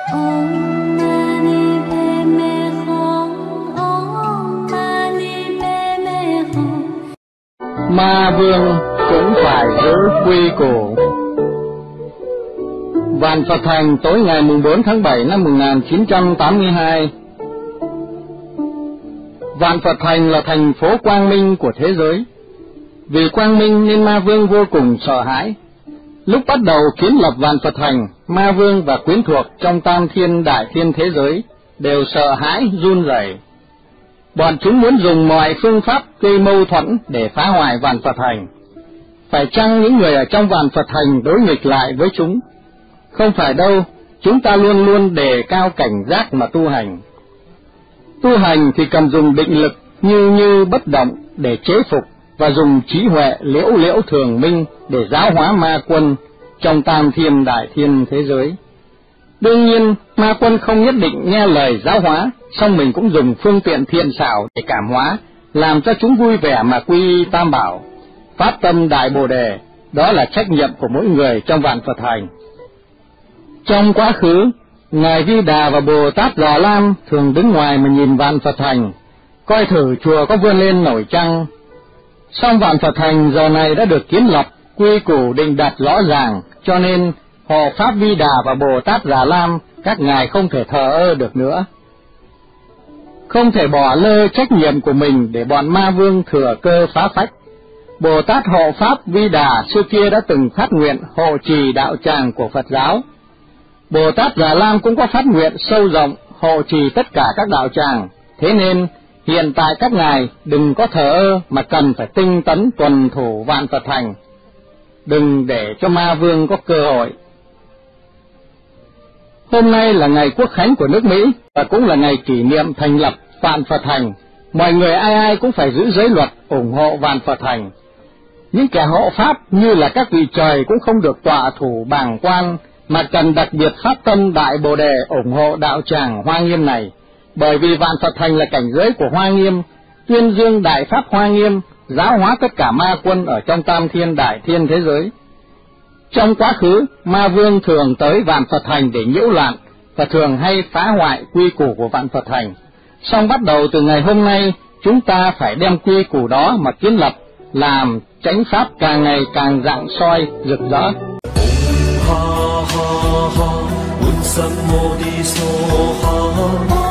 Ma vương cũng phải giữ quy củ. Vạn Phật Thành tối ngày 4 tháng 7 năm 1982. Vạn Phật Thành là thành phố quang minh của thế giới. Vì quang minh nên ma vương vô cùng sợ hãi. Lúc bắt đầu kiến lập Vạn Phật Thành, ma vương và quyến thuộc trong tam thiên đại thiên thế giới đều sợ hãi run rẩy. Bọn chúng muốn dùng mọi phương pháp gây mâu thuẫn để phá hoại Vạn Phật Thành. Phải chăng những người ở trong Vạn Phật Thành đối nghịch lại với chúng? Không phải đâu, chúng ta luôn luôn đề cao cảnh giác mà tu hành. Tu hành thì cần dùng định lực như bất động để chế phục và dùng trí huệ liễu thường minh để giáo hóa ma quân trong tam thiên đại thiên thế giới. Đương nhiên, ma quân không nhất định nghe lời giáo hóa, song mình cũng dùng phương tiện thiện xảo để cảm hóa, làm cho chúng vui vẻ mà quy tam bảo. Phát tâm đại bồ đề, đó là trách nhiệm của mỗi người trong Vạn Phật Thành. Trong quá khứ, Ngài Di Đà và Bồ Tát Già Lam thường đứng ngoài mà nhìn Vạn Phật Thành, coi thử chùa có vươn lên nổi chăng. Song Vạn Phật Thành giờ này đã được kiến lập, quy củ định đặt rõ ràng, cho nên Hộ Pháp Di Đà và Bồ Tát Già Lam các ngài không thể thờ ơ được nữa. Không thể bỏ lơ trách nhiệm của mình để bọn ma vương thừa cơ phá phách. Bồ Tát Hộ Pháp Vi Đà xưa kia đã từng phát nguyện hộ trì đạo tràng của Phật giáo. Bồ Tát Già Lam cũng có phát nguyện sâu rộng hộ trì tất cả các đạo tràng. Thế nên hiện tại các ngài đừng có thờ ơ mà cần phải tinh tấn tuần thủ Vạn Phật Thành, đừng để cho ma vương có cơ hội. Hôm nay là ngày quốc khánh của nước Mỹ và cũng là ngày kỷ niệm thành lập Vạn Phật Thành. Mọi người ai cũng phải giữ giới luật ủng hộ Vạn Phật Thành. Những kẻ hộ pháp như là các vị trời cũng không được tọa thủ bàng quan, mà cần đặc biệt phát tâm đại bồ đề ủng hộ đạo tràng Hoa Nghiêm này, bởi vì Vạn Phật Thành là cảnh giới của Hoa Nghiêm, tuyên dương đại pháp Hoa Nghiêm, giáo hóa tất cả ma quân ở trong tam thiên đại thiên thế giới. Trong quá khứ, ma vương thường tới Vạn Phật Thành để nhiễu loạn và thường hay phá hoại quy củ của Vạn Phật Thành. Song bắt đầu từ ngày hôm nay, chúng ta phải đem quy củ đó mà kiến lập, làm chánh pháp càng ngày càng rạng soi rực rỡ. Ha ha ha,